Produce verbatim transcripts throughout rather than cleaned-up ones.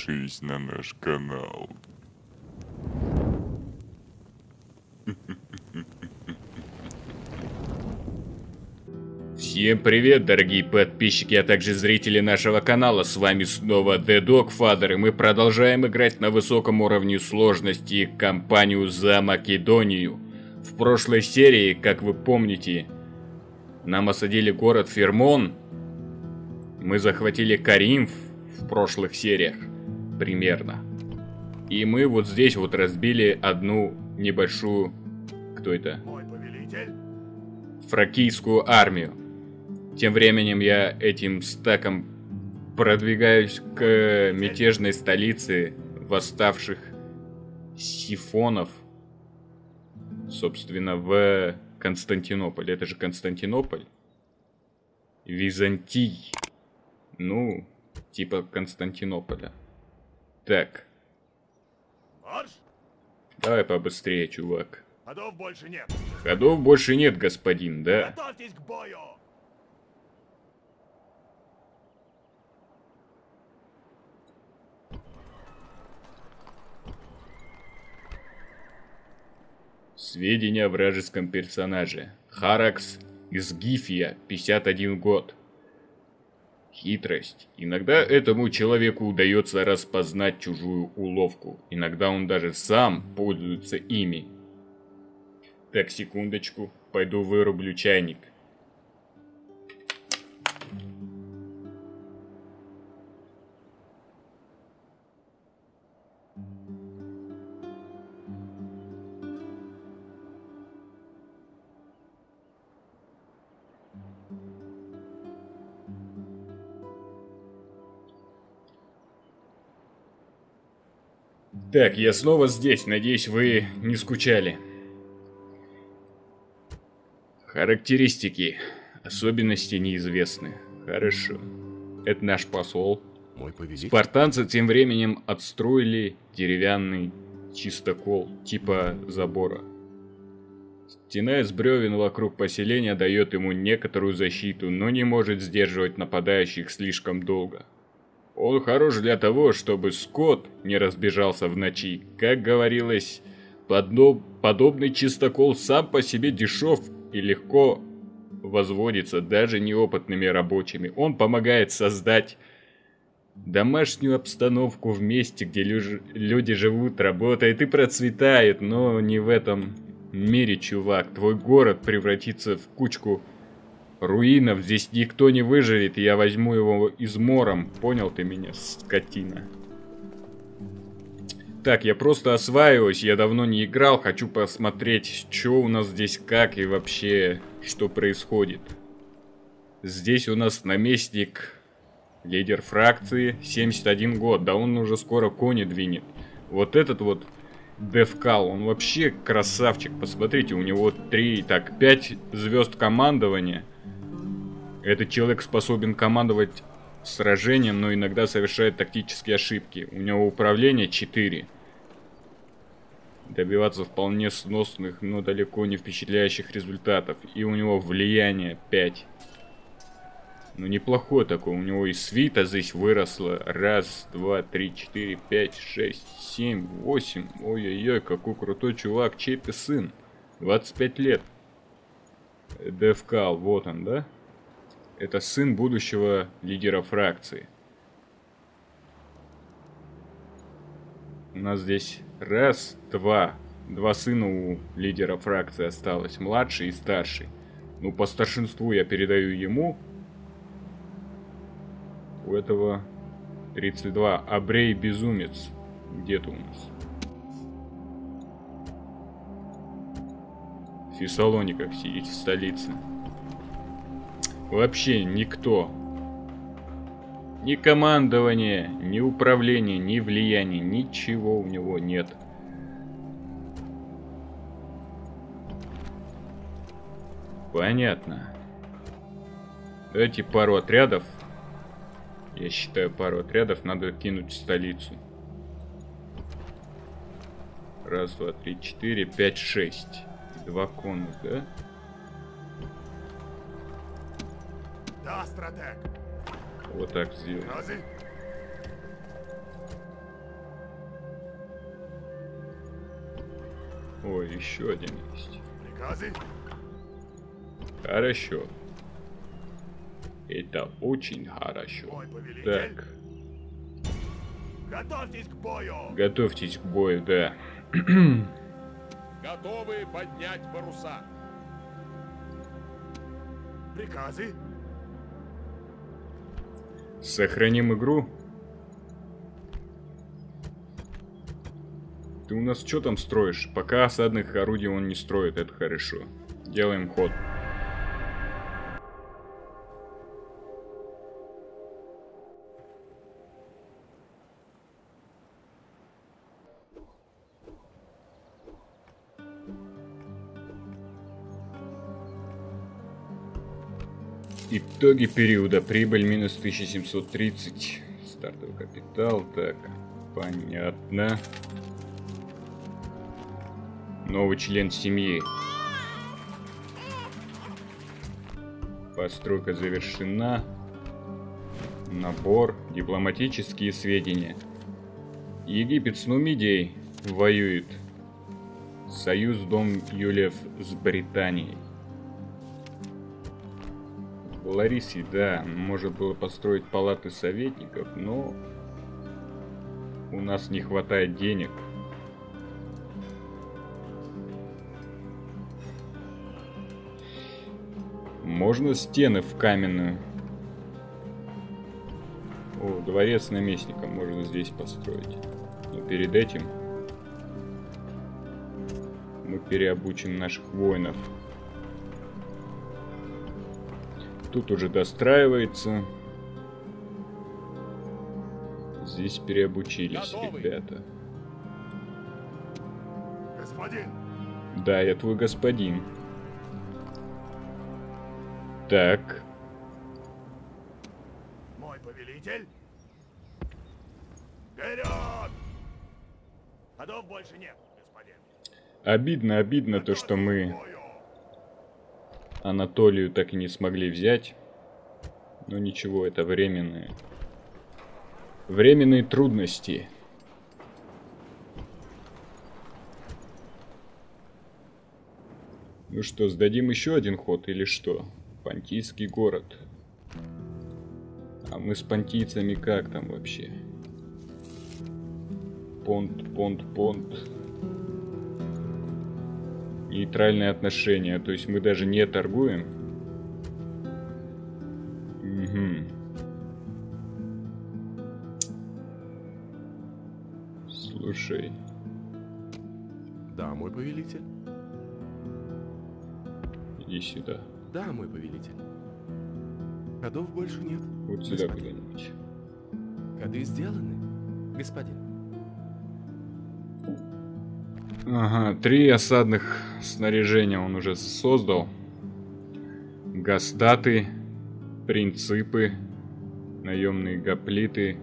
подпишись на наш канал. Всем привет, дорогие подписчики, а также зрители нашего канала. С вами снова The Dogfather, и мы продолжаем играть на высоком уровне сложности кампанию за Македонию. В прошлой серии, как вы помните, нам осадили город Фермон. Мы захватили Каримф в прошлых сериях, примерно. И мы вот здесь вот разбили одну небольшую, кто это? Мой повелитель. Фракийскую армию. Тем временем я этим стаком продвигаюсь к мятежной столице восставших сифонов. Собственно, в Константинополь. Это же Константинополь. Византий. Ну, типа Константинополя. Так. Марш! Давай побыстрее, чувак. Ходов больше нет. Ходов больше нет, господин, да? Готовьтесь к бою! Сведения о вражеском персонаже. Харакс из Гифия, пятьдесят один год. Хитрость. Иногда этому человеку удается распознать чужую уловку. Иногда он даже сам пользуется ими. Так, секундочку. Пойду вырублю чайник. Так, я снова здесь. Надеюсь, вы не скучали. Характеристики. Особенности неизвестны. Хорошо. Это наш посол. Мой повелитель. Спартанцы тем временем отстроили деревянный чистокол, типа забора. Стена из бревен вокруг поселения дает ему некоторую защиту, но не может сдерживать нападающих слишком долго. Он хорош для того, чтобы скот не разбежался в ночи. Как говорилось, подно... подобный чистокол сам по себе дешев и легко возводится даже неопытными рабочими. Он помогает создать домашнюю обстановку в месте, где лю... люди живут, работают и процветают, но не в этом мире, чувак. Твой город превратится в кучку руинов, здесь никто не выживет, и я возьму его измором. Понял ты меня, скотина? Так, я просто осваиваюсь, я давно не играл, хочу посмотреть, что у нас здесь, как и вообще, что происходит. Здесь у нас наместник, лидер фракции, семьдесят один год, да он уже скоро кони двинет. Вот этот вот Девкал, он вообще красавчик, посмотрите, у него три, так, пять звезд командования. Этот человек способен командовать сражением, но иногда совершает тактические ошибки. У него управление четыре. Добиваться вполне сносных, но далеко не впечатляющих результатов. И у него влияние пять. Ну неплохой такой. У него и свита здесь выросла. Раз, два, три, четыре, пять, шесть, семь, восемь. Ой-ой-ой, какой крутой чувак. Чей ты сын? двадцать пять лет. Девкал, вот он, да? Это сын будущего лидера фракции. У нас здесь раз, два. Два сына у лидера фракции осталось. Младший и старший. Ну, по старшинству я передаю ему. У этого тридцать два. Абрей Безумец. Где-то у нас. В Фессалониках сидит, в столице. Вообще никто. Ни командования, ни управления, ни влияния, ничего у него нет. Понятно. Давайте пару отрядов. Я считаю, пару отрядов надо кинуть в столицу. Раз, два, три, четыре, пять, шесть. Два конных, да? Да, стратег. Вот так сделаем. Разы. Ой, еще один есть. Приказы? Хорошо. Это очень хорошо. Мой повелитель. Так, Готовьтесь к бою! готовьтесь к бою, да. Готовы поднять паруса. Приказы? Сохраним игру. Ты у нас что там строишь? Пока осадных орудий он не строит, это хорошо. Делаем ход. Итоги периода. Прибыль минус тысяча семьсот тридцать. Стартовый капитал. Так, понятно. Новый член семьи. Постройка завершена. Набор. Дипломатические сведения. Египет с Нумидией воюет. Союз Дом Юлиев с Британией. В Ларисе, да, можно было построить палаты советников, но у нас не хватает денег. Можно стены в каменную. О, дворец наместника можно здесь построить. Но перед этим мы переобучим наших воинов. Тут уже достраивается. Здесь переобучились, Готовы. ребята. Господин! Да, я твой господин. Так. Мой повелитель! Вперед! Ходов больше нет, господин. Обидно, обидно то, что мы К бою! Анатолию так и не смогли взять. Но ничего, это временные. Временные трудности. Ну что, сдадим еще один ход или что? Понтийский город. А мы с понтийцами как там вообще? Понт, понт, понт. Нейтральные отношения, то есть мы даже не торгуем. Угу. Слушай. Да, мой повелитель. Иди сюда. Да, мой повелитель. Ходов больше нет. Вот сюда господин. куда-нибудь. Ходы сделаны, господин. Ага, три осадных снаряжения он уже создал. Гастаты, принципы, наемные гоплиты,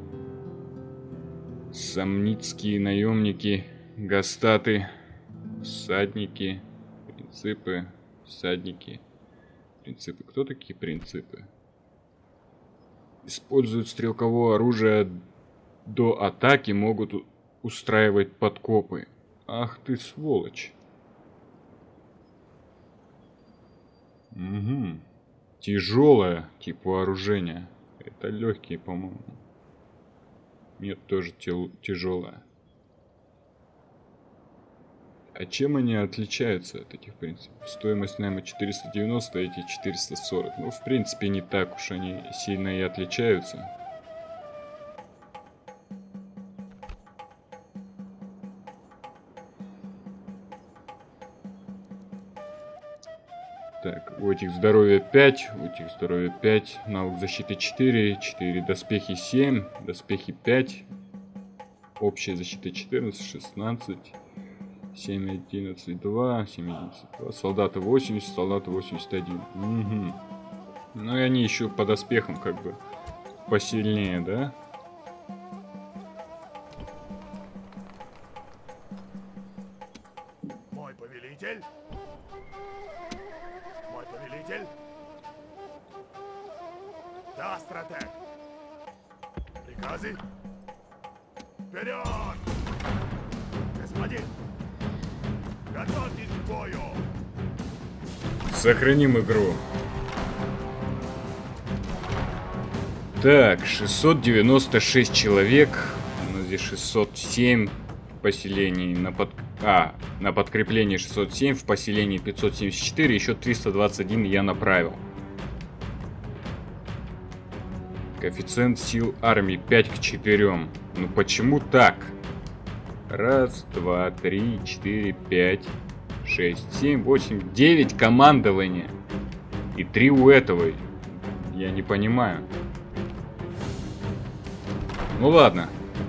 самницкие наемники, гастаты, всадники, принципы, всадники, принципы. Кто такие принципы? Используют стрелковое оружие до атаки, могут устраивать подкопы. Ах ты сволочь. Угу. Тяжелое тип вооружения. Это легкие, по-моему. Нет, тоже тяжелое. А чем они отличаются от этих принципов? Стоимость найма четыреста девяносто, а эти четыреста сорок. Ну, в принципе, не так уж они сильно и отличаются. Так, у этих здоровье пять, у этих здоровье пять, навык защиты четыре, четыре, доспехи семь, доспехи пять, общая защита четырнадцать, шестнадцать, семь, одиннадцать, два, семь, одиннадцать, два, солдаты восемьдесят, солдаты восемьдесят один. Угу. Ну и они еще по доспехам как бы посильнее, да? Мой повелитель! Мой повелитель! Да, стратег! Приказы? Вперед! Господин! Готов! Сохраним игру. Так, шестьсот девяносто шесть человек. У нас здесь шестьсот семь поселений на под... А, на подкреплении шестьсот семь, в поселении пятьсот семьдесят четыре, еще триста двадцать один я направил. Коэффициент сил армии пять к четырем. Ну почему так? Раз, два, три, четыре, пять, шесть, семь, восемь, девять командования. И три у этого. Я не понимаю. Ну ладно.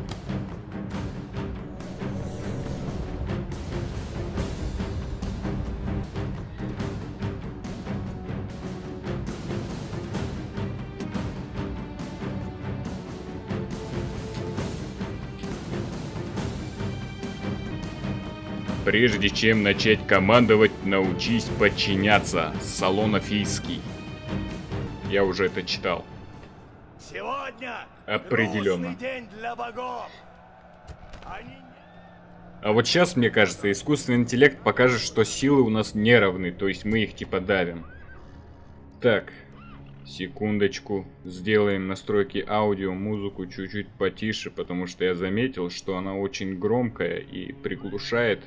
Прежде чем начать командовать, научись подчиняться. Солонофийский. Я уже это читал. Сегодня Определенно. грустный день для богов. Они... А вот сейчас, мне кажется, искусственный интеллект покажет, что силы у нас не равны, то есть мы их типа давим. Так, секундочку. Сделаем настройки аудио, музыку чуть-чуть потише, потому что я заметил, что она очень громкая и приглушает...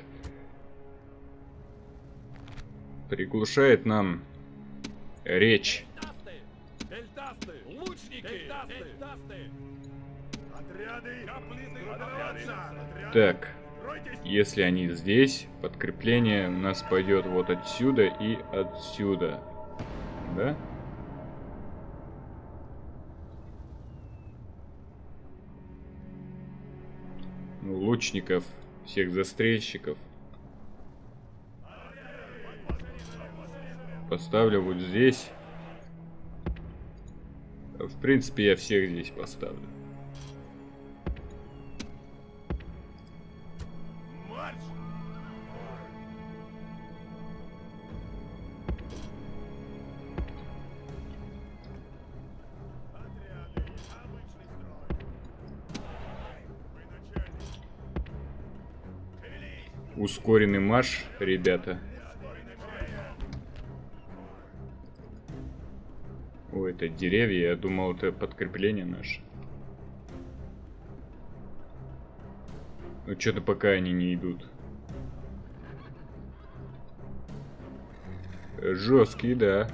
Приглушает нам речь. Так, если они здесь, подкрепление у нас пойдет вот отсюда и отсюда. Да? Ну, лучников, всех застрельщиков. Поставлю вот здесь. В принципе, я всех здесь поставлю. Ускоренный марш, ребята. О, это деревья, я думал, это подкрепление наше. Ну, что-то пока они не идут. Жесткие, да.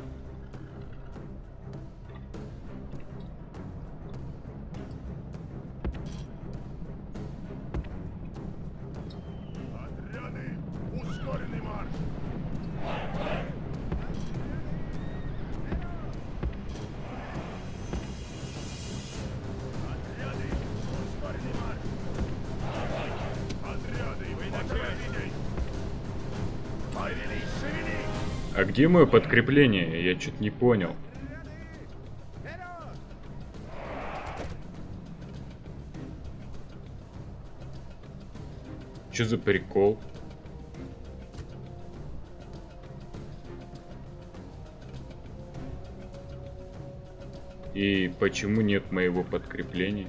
Отряды, ускоренный марш. Отряды, ускоренный марш. Отряды, вы на видеть. Повелись, шевелись. А где мое подкрепление? Я что-то не понял. Что за прикол? И почему нет моего подкрепления?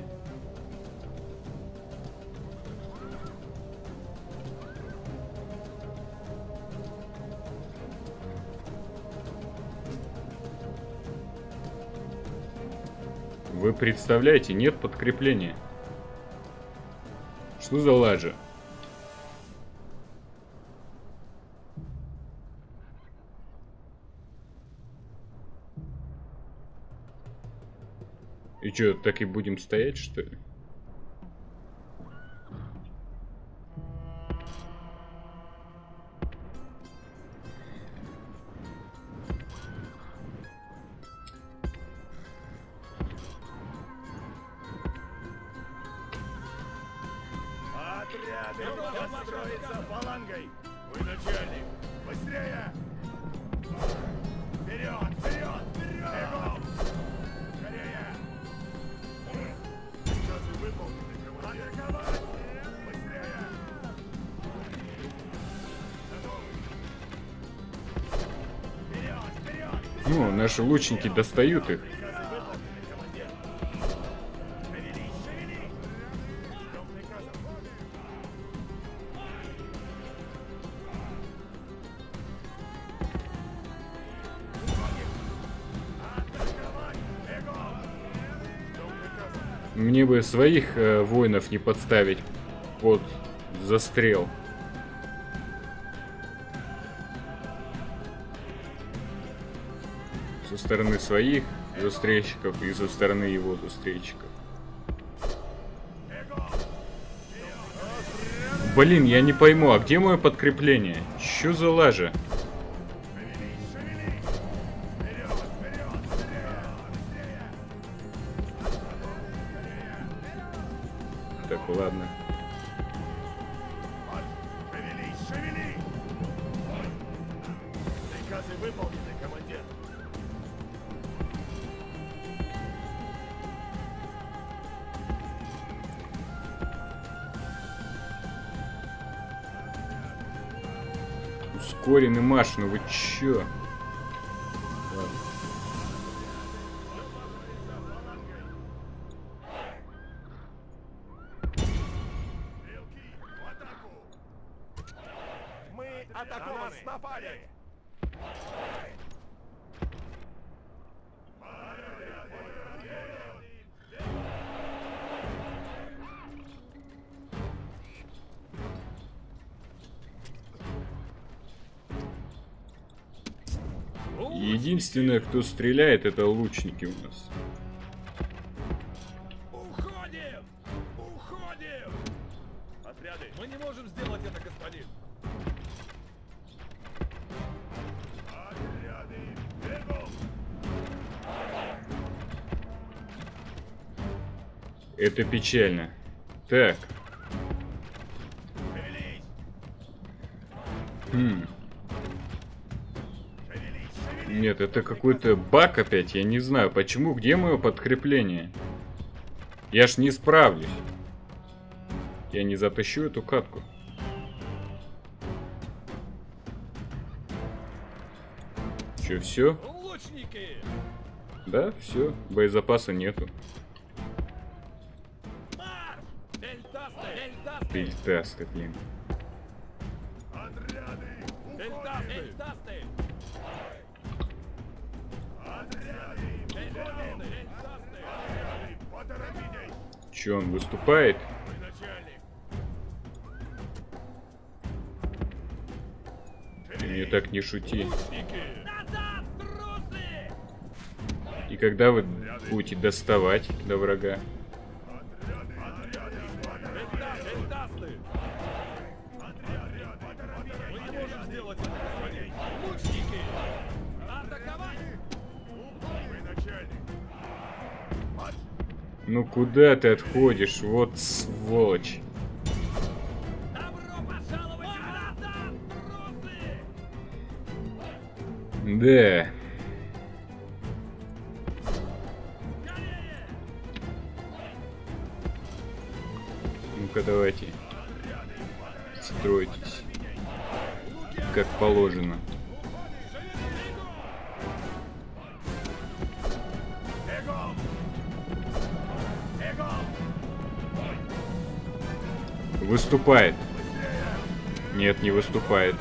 Вы представляете, нет подкрепления. Что за лажа? И что, так и будем стоять, что ли? Отряды, построиться фалангой. Вы начальник. Быстрее! Вперед, вперед, вперед! Бегом! Скорее! Приказы выполнены, командир. Атаковать! Быстрее! Готовы! Вперед, вперед! Ну, наши лучники достают их. Приказы выполнены, командир. Шевелись, шевелись! Ждем приказов. Мне бы своих э, воинов не подставить под застрел. Со стороны своих застрельщиков и со стороны его застрельщиков. Блин, я не пойму, а где мое подкрепление? Чё за лажа? Так, ладно. Шевелись, шевелись! Приказы выполнены, командир. Ускоренный марш, ну вы чё? Ладно. Стрелки, в атаку! Мы атакованы! На нас напали! Единственное, кто стреляет, это лучники у нас. Уходим! Уходим! Отряды! Мы не можем сделать это, господин! Отряды! Бегом! Это печально. Так. Шевелись! Хм. Шевелись, шевелись! Нет, это какой-то баг опять. Я не знаю, почему. Где мое подкрепление? Я ж не справлюсь. Я не затащу эту катку. Че, все? Лучники! Да, все. Боезапаса нету. Марш! Дельтасты! Дельтасты! Пельтасты, блин. Отряды! Дельтасты! Дельтасты! Отряды! Дельтасты! Дельтасты! Отряды! Поторопитесь! Че, он выступает? Мой начальник! Ты мне так не шути. Лучники! Назад, трусы! И когда вы будете доставать до врага? Отряды! Отряды! Дельтасты! Дельтасты! Отряды! Поторопитесь! Мы не можем сделать это, господин! Лучники! Атаковать! Мой начальник! Марш! Ну куда ты отходишь? Вот сволочь. Добро пожаловать назад, трусы! Да. Скорее! Ну-ка давайте. Стройтесь. Как положено. Бегом! Бегом! Выступает. Нет, не выступает.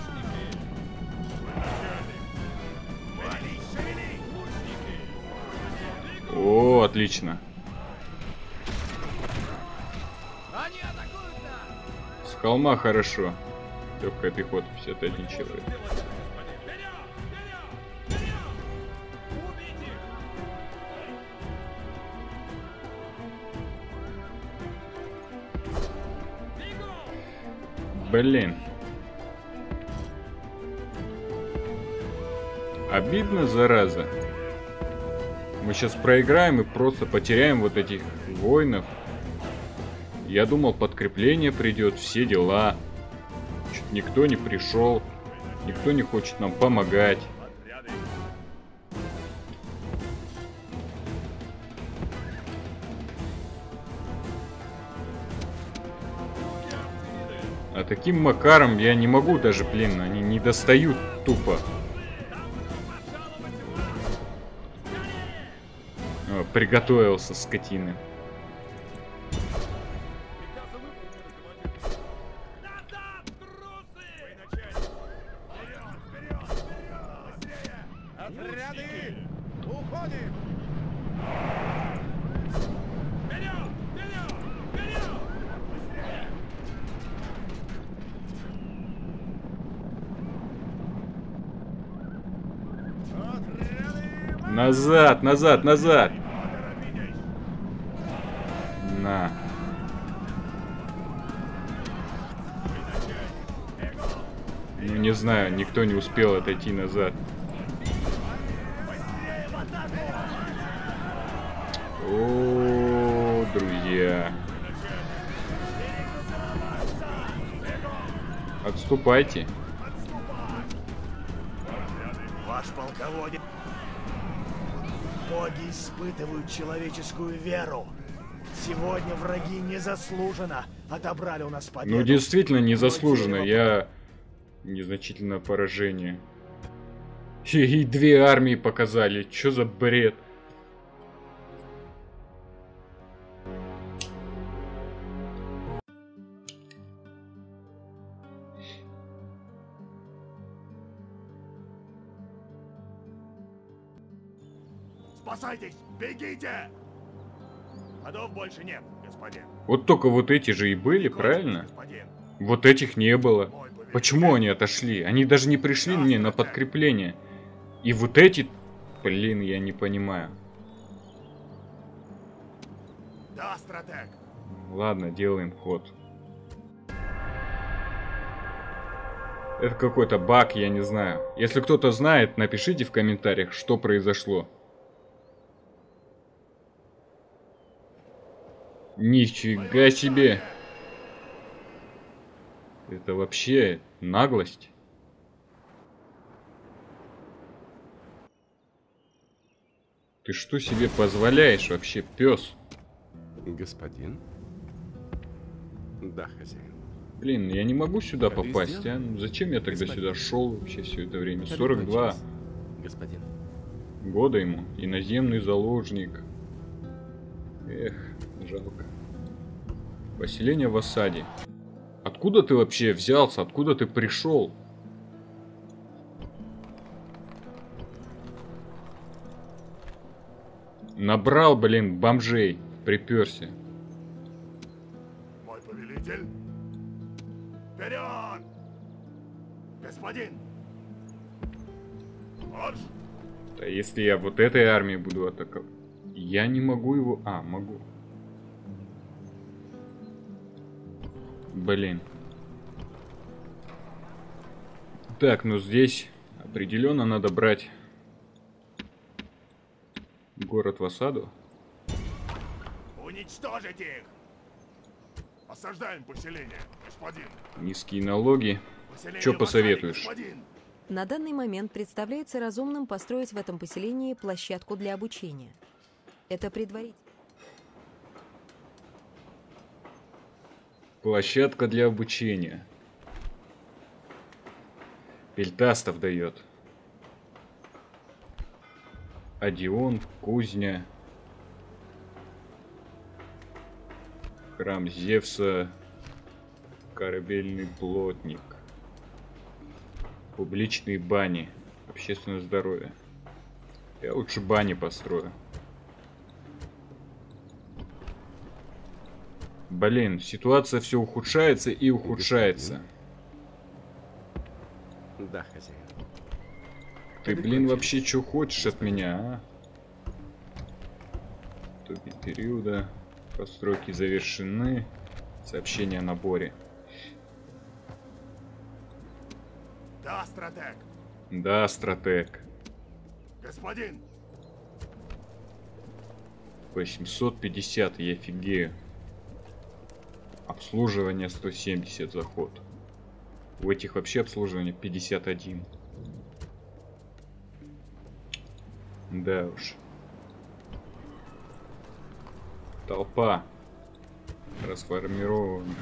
Шевелись, шевелись! Лучники! О, отлично. Они атакуют нас! С холма хорошо. Легкая пехота, пятьдесят один человек. Сделать это, господин! Вперед! Вперед! Вперед! Убить их! Бегом! Блин. Обидно, зараза. Мы сейчас проиграем и просто потеряем вот этих воинов. Я думал, подкрепление придет, все дела. Чуть никто не пришел. Никто не хочет нам помогать. Отряды! А таким макаром я не могу даже, блин, они не достают тупо. О, приготовился, скотина. Приказы выполнены, командир! Назад, трусы! Мой начальник! Вперед, вперед, вперед! Быстрее! Отряды! Уходим! Вперед! Назад, назад, назад. На. Ну, не знаю, никто не успел отойти назад. О, друзья. Отступайте. Ваш полководец. Боги испытывают человеческую веру. Сегодня враги незаслуженно отобрали у нас победу. Ну, действительно, незаслуженно. Я... Незначительное поражение. И две армии показали. Чё за бред? Спасайтесь! Бегите! Ходов больше нет, господин. Вот только вот эти же и были, правильно? Господин. Вот этих не было. Почему они отошли? Они даже не пришли мне на подкрепление. И вот эти... Блин, я не понимаю. Да, стратег. Ладно, делаем ход. Это какой-то баг, я не знаю. Если кто-то знает, напишите в комментариях, что произошло. Нифига себе. Это вообще наглость. Ты что себе позволяешь вообще, пес? Господин? Да, хозяин. Блин, я не могу сюда Ходы попасть, а? сделаны? Ну, зачем я тогда Господин. сюда шел вообще все это время? Ходы сорок два кончились, господин. года ему. Иноземный заложник. Эх, жалко. Поселение в осаде. Откуда ты вообще взялся? Откуда ты пришел? Набрал, блин, бомжей. Приперся. Мой повелитель. Вперед! Господин! Марш! Да если я вот этой армией буду атаковать. Я не могу его... А, могу. Блин. Так, ну здесь определенно надо брать город в осаду. Уничтожить их! Осаждаем поселение, господин. Низкие налоги. Поселение Чё в осаде, посоветуешь? господин. На данный момент представляется разумным построить в этом поселении площадку для обучения. Это предварительно. Площадка для обучения. Пельтастов дает. Одион, кузня. Храм Зевса. Корабельный плотник. Публичные бани. Общественное здоровье. Я лучше бани построю. Блин, ситуация все ухудшается и ухудшается. Да, хозяин. Ты, блин, вообще что хочешь от меня, а? Итоги периода. Постройки завершены. Сообщение о наборе. Да, стратег. Да, стратег. Господин. восемьсот пятьдесят, я офигею. Обслуживание сто семьдесят заход. У этих вообще обслуживание пятьдесят один. Да уж. Толпа расформирована.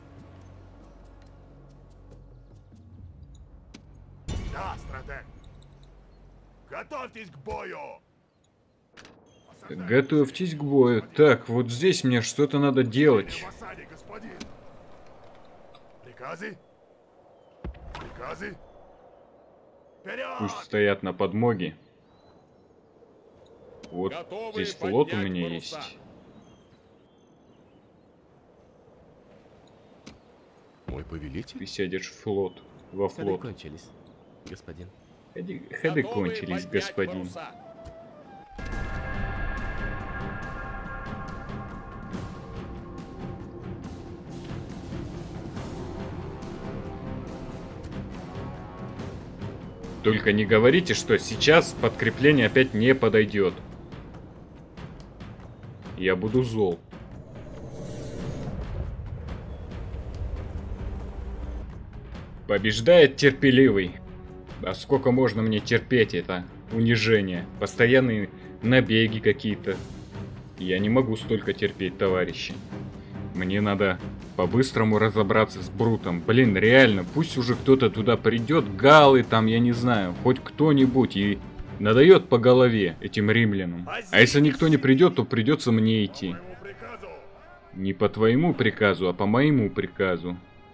Да, стратег. Готовьтесь к бою. Осаждаем Готовьтесь к бою. Так, вот здесь мне что-то надо делать. поселение в осаде, господин. Приказы? Приказы? Вперед! Пусть стоят на подмоге. Вот Готовы здесь флот у поднять меня паруса. есть. Мой повелитель? Ты сядешь в флот. Во Ходы флот. кончились, господин. Ходы, ходы Готовы кончились, поднять господин. паруса. Только не говорите, что сейчас подкрепление опять не подойдет. Я буду зол. Побеждает терпеливый. А сколько можно мне терпеть это унижение? Постоянные набеги какие-то. Я не могу столько терпеть, товарищи. Мне надо по-быстрому разобраться с Брутом. Блин, реально, пусть уже кто-то туда придет, галы там, я не знаю, хоть кто-нибудь, и надает по голове этим римлянам. А если никто не придет, то придется мне идти. Не по твоему приказу, а по моему приказу.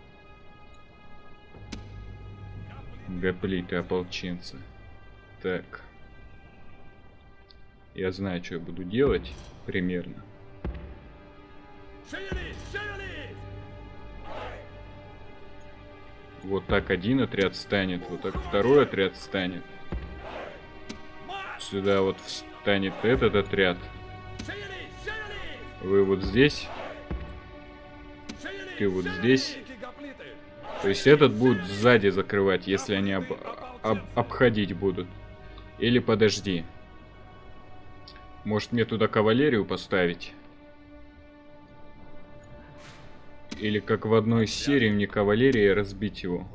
Гоплиты, ополченцы. Так. Я знаю, что я буду делать, примерно. Вот так один отряд станет, вот так второй отряд станет. Сюда вот встанет этот отряд. Вы вот здесь. Ты вот здесь. То есть этот будет сзади закрывать, если они об, об, обходить будут. Или подожди. Может мне туда кавалерию поставить? Или как в одной из серий мне кавалерии разбить его.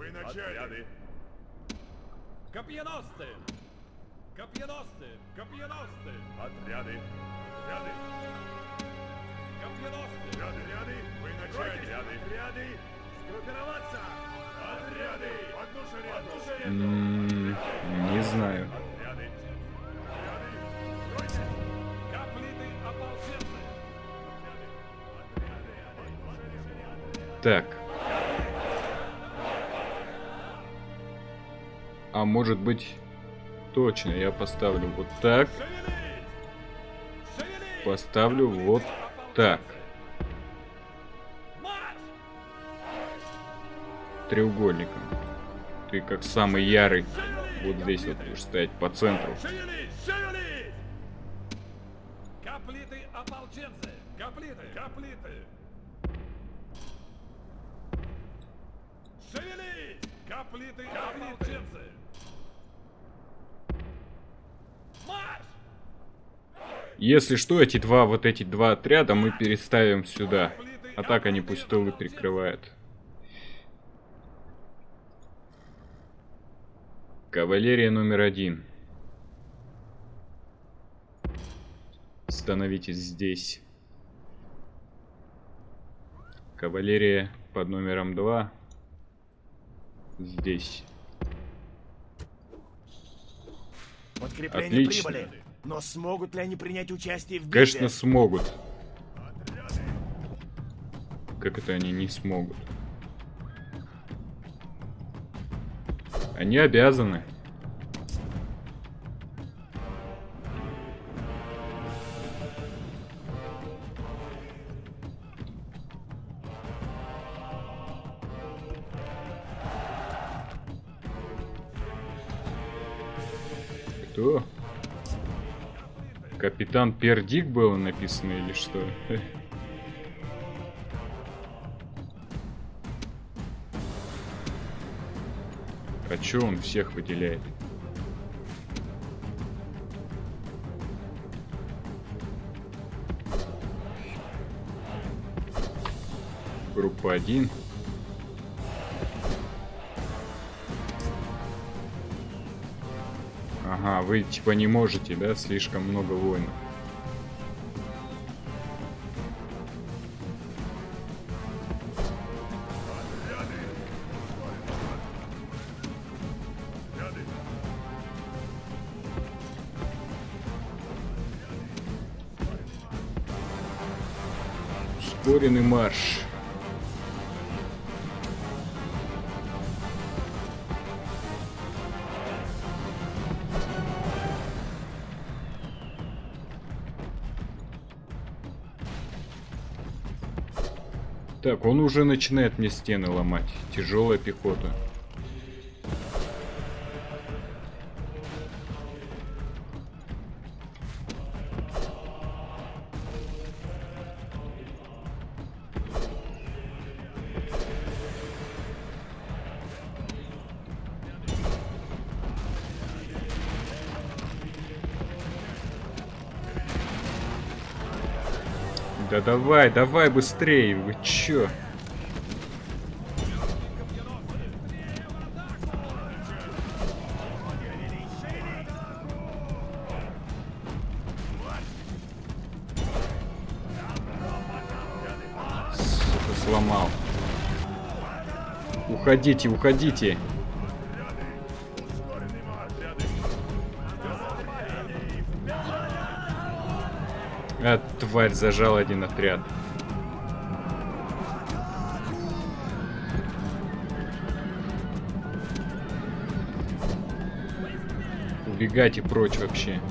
Копьеносцы! Копьеносцы! Копьеносцы! Отряды! Отряды! Копьеносцы! Отряды! Отряды! Вы начали! Отряды! Отряды! Сгруппироваться! Отряды! Одну шеренгу! Одну шеренгу! М-м, не знаю. Отряды! Отряды! Гоплиты, ополченцы! Так. А может быть, точно, я поставлю вот так. Поставлю вот так. Треугольником. Ты как самый ярый. Вот здесь вот будешь стоять по центру. Гоплиты, ополченцы! Гоплиты! Гоплиты! Шевелись! Гоплиты, ополченцы! Марш! Если что, эти два, вот эти два отряда мы переставим сюда. А так они пусть тылы прикрывают. Кавалерия номер один. Становитесь здесь. Кавалерия под номером два. Здесь. Подкрепления Отлично. прибыли. Но смогут ли они принять участие в битве? Конечно, смогут. Как это они не смогут? Они обязаны. Кто? Капитан Пердик было написано или что? А чё он всех выделяет? Группа один. Ага, вы типа не можете, да? Слишком много воинов. Ускоренный марш. Так, он уже начинает мне стены ломать. Тяжелая пехота. Да давай, давай быстрее, вы чё? Сука, сломал. Уходите, уходите. А, тварь, зажал один отряд. Убегайте прочь вообще.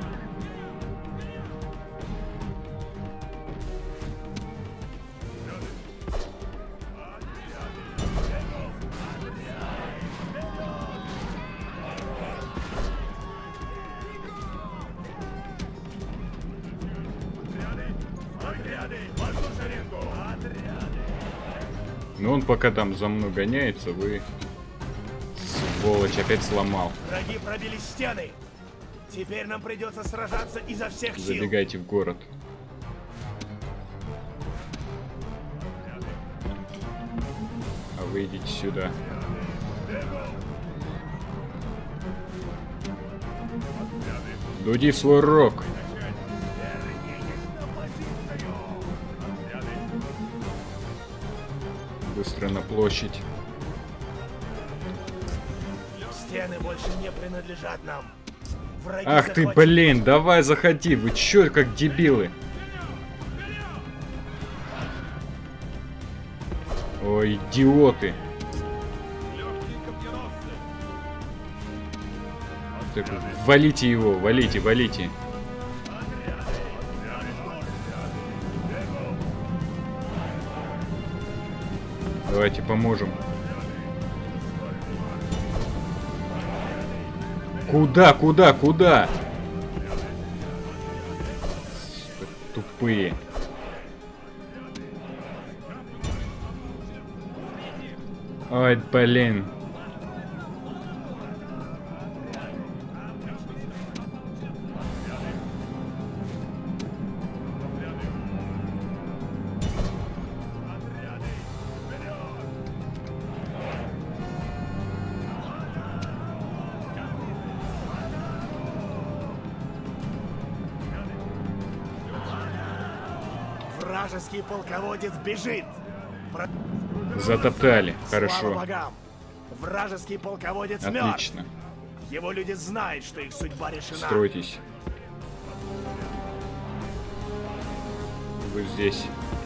Ну он пока там за мной гоняется, вы... Сволочь, опять сломал. Враги пробили стены. Теперь нам придется сражаться изо всех сил. Забегайте в город. А вы идите сюда. Дуди в свой рог. Быстро на площадь. Стены больше не принадлежат нам. Враги Ах ты, захватили... блин, давай заходи. Вы чё, как дебилы? Ой, идиоты. Так, валите его, валите, валите. Давайте поможем. Куда, куда, куда? Тупые. Ой, блин. Вражеский полководец бежит. Про... Затоптали, Слава хорошо. богам. Вражеский полководец Отлично. мертв. Его люди знают, что их судьба решена. Стройтесь. Вы здесь.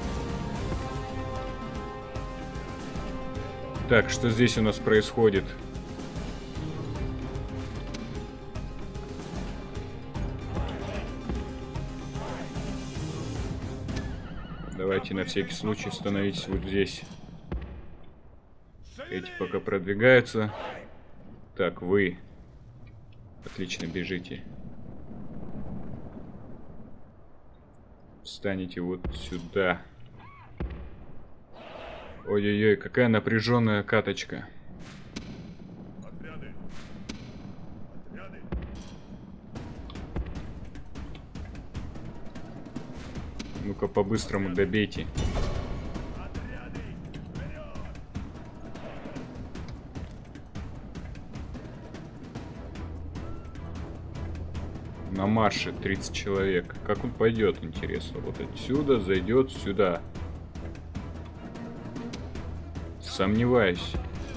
Так, что здесь у нас происходит? Давайте на всякий случай становитесь вот здесь. Эти пока продвигаются. Так, вы. Отлично, бежите. Встанете вот сюда. Ой-ой-ой, какая напряженная каточка. Отряды. Отряды. Ну-ка, по-быстрому добейте. На марше тридцать человек. Как он пойдет, интересно? Вот отсюда зайдет сюда. Сомневаюсь.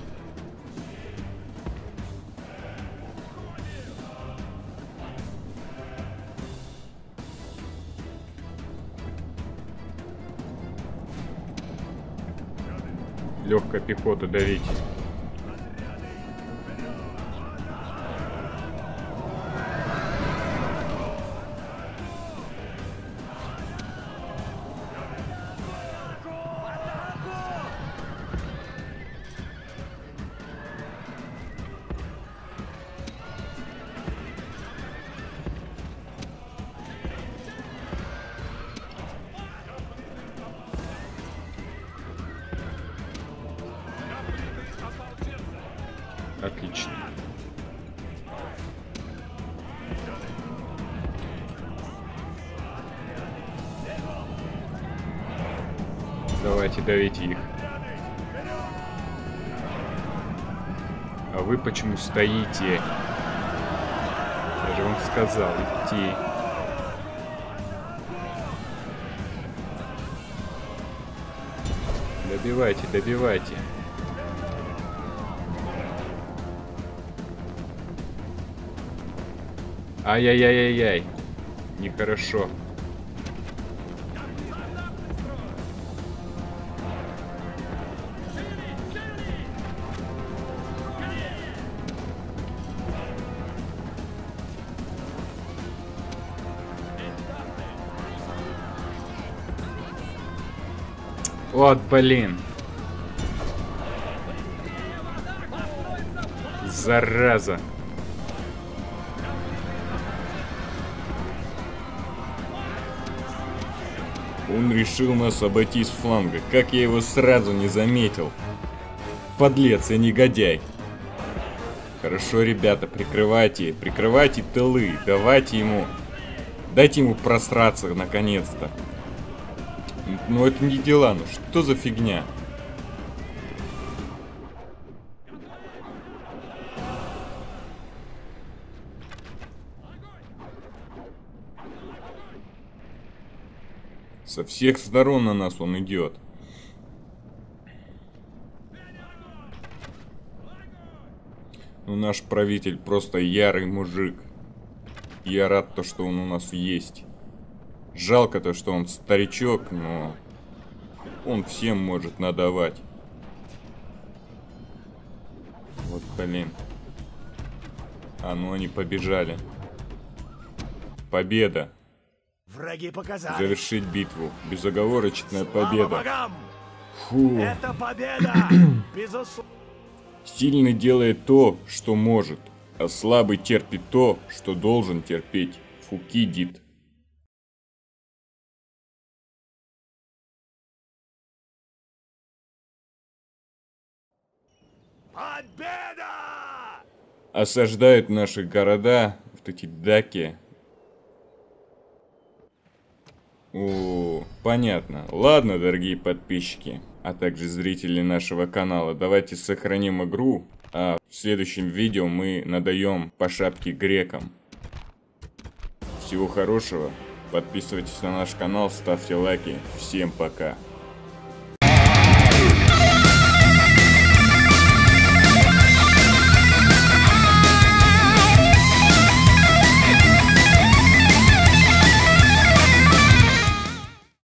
Легкая пехота, давить. Отлично. Давайте, давите их. А вы почему стоите? Я же вам сказал идти. Добивайте, добивайте. Ай-яй-яй-яй-яй. Нехорошо. Вот, блин. Зараза. Он решил нас обойти с фланга. Как я его сразу не заметил. Подлец и негодяй. Хорошо, ребята, прикрывайте. Прикрывайте тылы. Давайте ему... Дайте ему просраться, наконец-то. Ну это не дела, ну что за фигня? Со всех сторон на нас он идет. Ну наш правитель просто ярый мужик. Я рад то, что он у нас есть. Жалко то, что он старичок, но он всем может надавать. Вот блин. А ну они побежали. Победа. Враги показали. Завершить битву. Безоговорочная Слава победа. богам! Фу. Это победа! Безусловно. Сильный делает то, что может, а слабый терпит то, что должен терпеть. Фукидид. Победа! Осаждают наши города, вот эти даки. О, понятно. Ладно, дорогие подписчики, а также зрители нашего канала, давайте сохраним игру, а в следующем видео мы надаем по шапке грекам. Всего хорошего, подписывайтесь на наш канал, ставьте лайки, всем пока.